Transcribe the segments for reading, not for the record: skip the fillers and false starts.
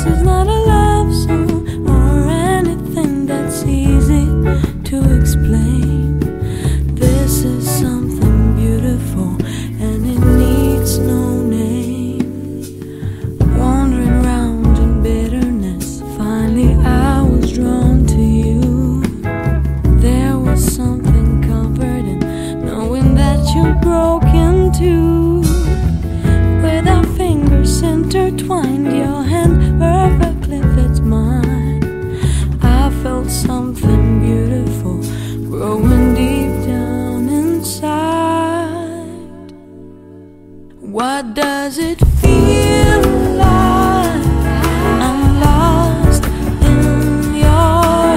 This is not a love song or anything that's easy to explain. This is something beautiful and it needs no name. Wandering round in bitterness, finally I was drawn to you. There was something comforting knowing that you broke into. With our fingers intertwined, your hand perfectly fits mine. I felt something beautiful growing deep down inside. What does it feel like? I'm lost in your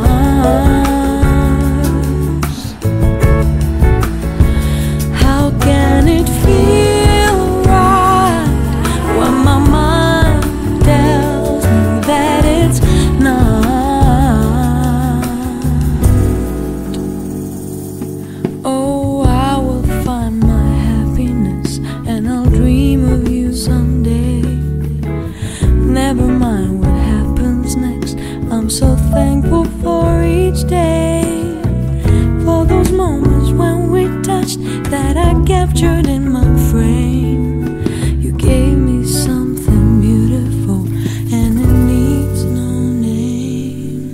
arms. How can it feel right when my mind tells me that it's not? Oh, I will find my happiness and I'll dream of you someday. Never mind what happens next, I'm so thankful for each day. For those moments when we touched that I captured in my frame. You gave me something beautiful and it needs no name.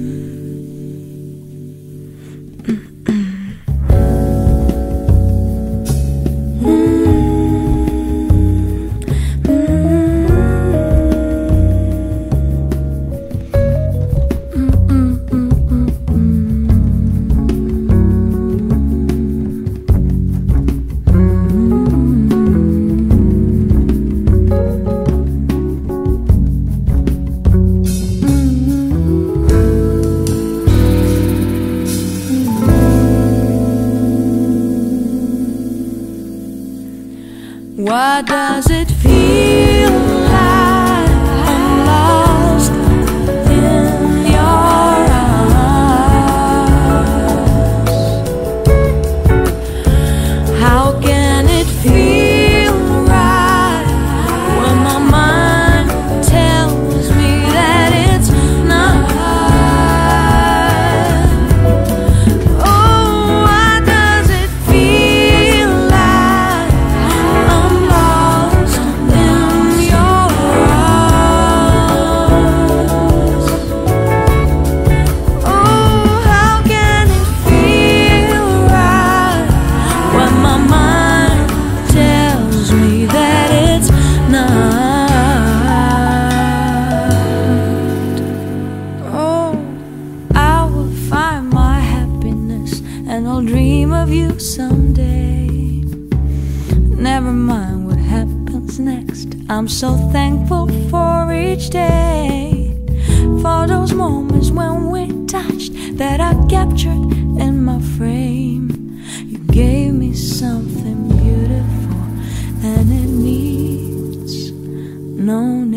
What does it feel like? I'm lost in your arms. How can it feel right when my mind tells me that it's not? Oh, what does it feel like? I'm lost in your arms. Oh, how can it feel right when my mind tells me that it's not? Oh, I will find my happiness and I'll dream of you someday. Never mind what happens next, I'm so thankful for each day. For those moments when we touched that I captured in my frame. You gave me something beautiful and it needs no